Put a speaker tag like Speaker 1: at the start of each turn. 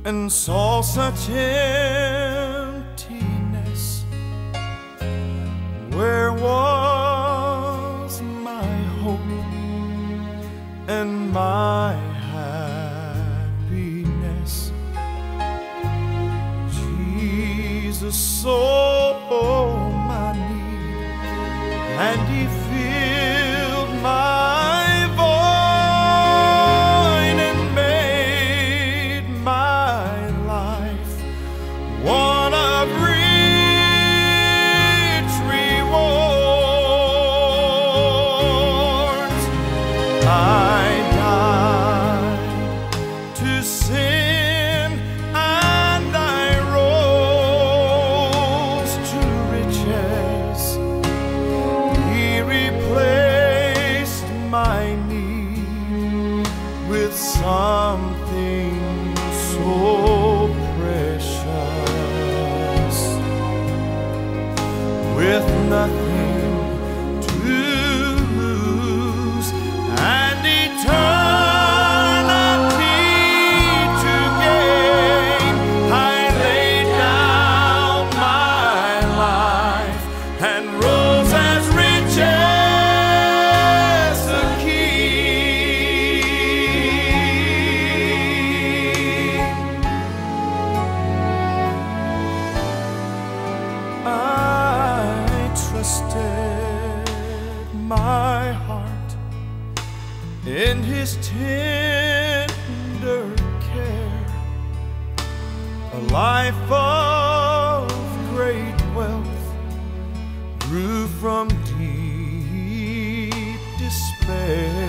Speaker 1: and saw such emptiness. Where was my hope and my happiness? Jesus saw my need, and He filled my void and made my life one of rich rewards. I died to sin, and I rose to riches. He replaced my need with something so precious, with nothing to lose and eternity to gain. I laid down my life and rose as rich as a king. I trusted my heart in His tender care. A life of great wealth grew from deep despair.